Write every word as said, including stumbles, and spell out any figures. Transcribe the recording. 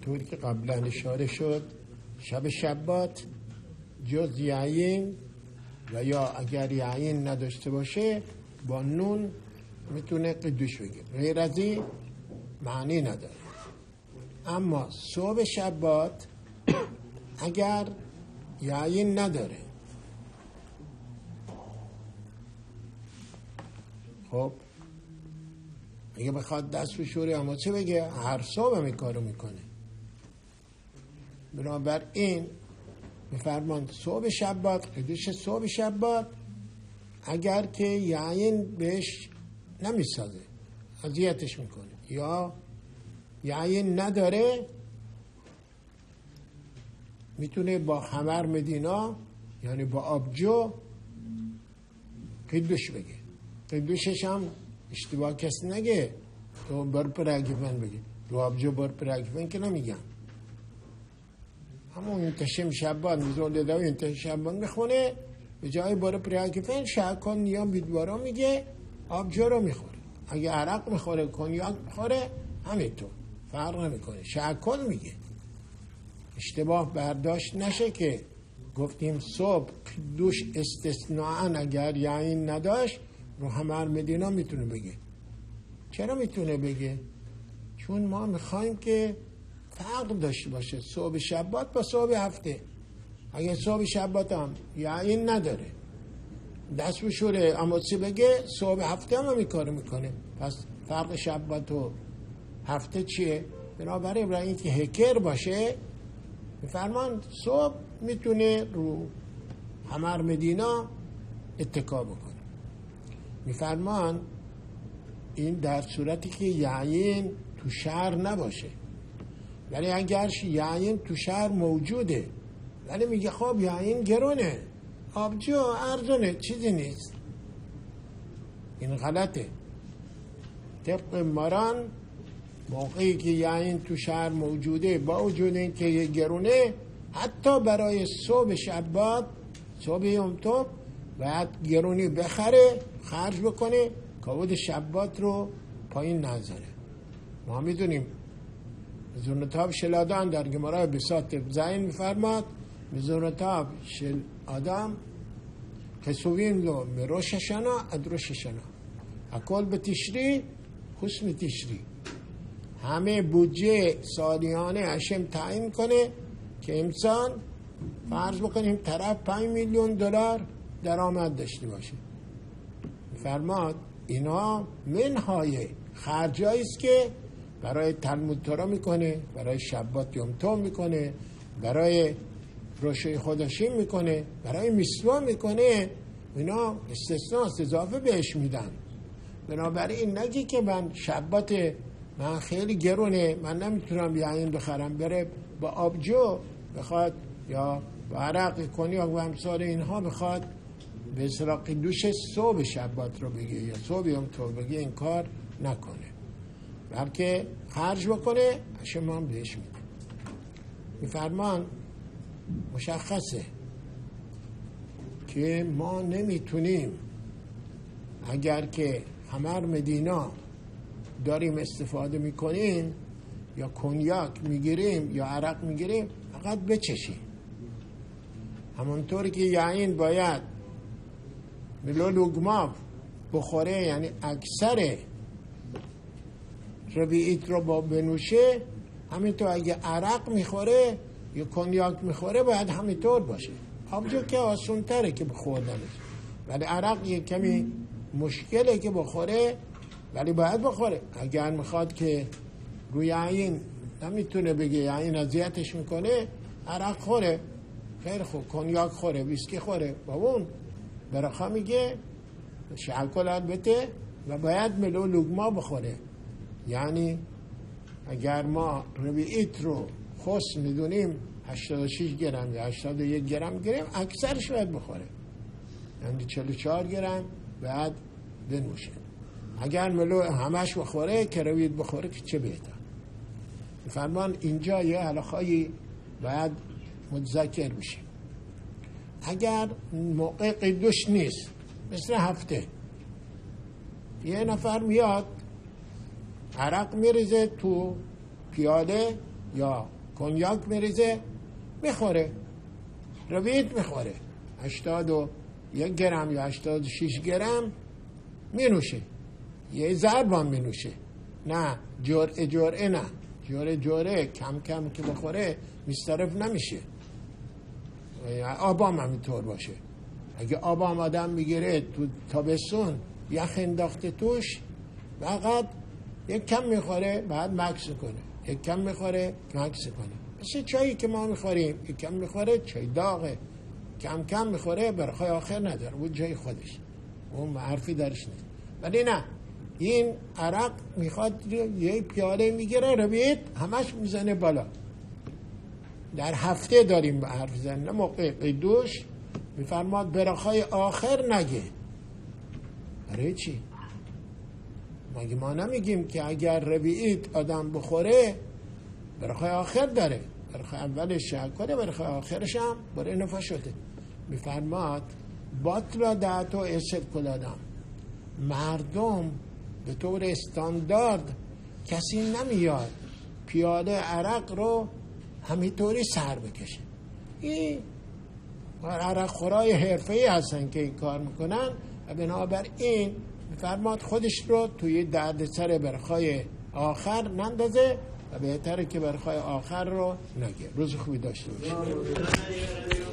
همونطوری که قبلا اشاره شد شب شبات جز یعین و یا اگر یعین نداشته باشه با نون میتونه قدوش بگه، غیر از این معنی نداره. اما صبح شبات اگر یعین نداره، خب اگه بخواد دست بشوره اما چه بگه؟ هر صبح می کارو میکنه. بنابراین میفرمان صبح شبات، قدوش صبح شبات اگر که یعین بهش نمیسازه، اذیتش میکنه یا یعین نداره، میتونه با خمر مدینا یعنی با آبجو قدوش بگه. قدوشش هم اشتباه کسی نگه تو بر پرگفن بگه، رو آبجو بر پرگفن که نمیگم. همون انتشم شبان میزون داوی انتشم شبان بخونه به جای بار پرگفن شاکن یا بیدوارا میگه آبجو رو میخوره. اگه عرق میخوره کنیاک میخوره همینطور فرق نمیکنه، شاکن میگه. اشتباه برداشت نشه که گفتیم صبح دوش استثناءً اگر یعین نداشت رو همه مدینا میتونه بگه. چرا میتونه بگه؟ چون ما میخوایم که فرق داشته باشه صبح شبات با صبح هفته. اگه صبح شبات هم یعین نداره دست بشوره اما چی بگه صبح هفته هم میکاره میکنه، پس فرق شبات و هفته چیه؟ بنابراین برای اینکه هکر باشه میفرمان صبح میتونه رو همر مدینا اتکا بکنه. میفرمان این در صورتی که یعین تو شهر نباشه، ولی اگر یعین تو شهر موجوده ولی میگه خب یعین گرونه، آبجو ارزونه، چیزی نیست، این غلطه. طبق ماران موقعی که یعین تو شهر موجوده با وجود این که گرونه، حتی برای صبح شبات صبح یوم توب باید گرونی بخره خرج بکنه کبود شبات رو پایین نذاره. ما میدونیم مزونتاب شل آدم در گمارای بساط زین میفرماد مزونتاب شل آدم خسوین لو مروششنا ادروششنا اکل به تشری حسن تشری. همه بودجه سالیانه هشم تعیین کنه که انسان فرض بکنیم طرف پنج میلیون دلار درآمد داشته باشه. فرماد اینا منهای خرجایی است که برای تلمود تورا میکنه، برای شبات یوم تو میکنه، برای روشه خودشین میکنه، برای میسوا میکنه، اینا استثناء اضافه بهش میدن. بنابراین نگی که من شبات من خیلی گرونه من نمیتونم یعین بخرم، بره با آبجو بخواد یا با عرق کنیاک و امثال اینها بخواد به اصطلاح قدوش صبح شبات رو بگه یا صبح یوم تو بگه، این کار نکنه، بلکه خرج بکنه شما هم بهش میده. میفرمان مشخصه که ما نمیتونیم اگر که همر مدینا داریم استفاده میکنیم یا کنیاک میگیریم یا عرق میگیریم فقط بچشیم. همونطوری که یعین باید ملو لگما بخوره، یعنی اکثر ربیعیت رو با بنوشه، همینطور اگه عرق میخوره یا کنیاک میخوره باید همینطور باشه. آبجو که آسون تره که بخوردنش، ولی عرق یه کمی مشکله که بخوره، ولی باید بخوره. اگر میخواد که روی عین نمیتونه بگه یعنی اذیتش میکنه، عرق خوره خیلی خوب، کنیاک خوره، ویسکی خوره، با اون برخا میگه شالکل البته و باید ملو لگما بخوره. یعنی اگر ما ربیعیت رو خس میدونیم هشتاد و شش گرم یا هشتاد و یک گرم گرم، اکثرش باید بخوره، یعنی چهل و چهار گرم باید بنوشه. اگر ملو همش بخوره که ربیعیت بخوره که چه بهتر. فرمان اینجا یه علاقه‌ای باید متذکر بشیم. اگر موقع قدوش نیست، مثل هفته یه نفر میاد عرق میریزه تو پیاله یا کنیاک میریزه میخوره، رویت میخوره، هشتاد و یک گرم یا هشتاد و شش گرم مینوشه، یه ضربان مینوشه، نه جرعه جرعه، نه جرعه جرعه کم کم که بخوره مسترف نمیشه. آبام همینطور باشه، اگه آبام آدم میگیره تو تابستون یخ انداخته توش، فقط یک کم میخوره بعد مکس کنه، یک کم میخوره مکس کنه. مثل چایی که ما میخوریم، یک کم میخوره چای داغه، کم کم میخوره برخای آخر نداره، اون جای خودش، اون حرفی درش نیست. ولی نه، این عرق میخواد یه پیاله میگیره روید همش میزنه بالا. در هفته داریم به حرف زنه، موقع قیدوش میفرماد برخای آخر نگه. برای چی؟ مگه ما نمیگیم که اگر ربیعیت آدم بخوره برخای آخر داره، برخای اولش شکره، برخای آخرش هم برای نفع شده. میفرماد باطلا دعتو اسد کلادم، مردم به طور استاندارد کسی نمیاد پیاله عرق رو همینطوری سر بکشه. این عرق خورای حرفه‌ای هستن که این کار میکنن و بنابراین میفرماد خودش رو توی دردسر برخای آخر نندازه و بهتره که برخای آخر رو نگه. روز خوبی داشته باشید.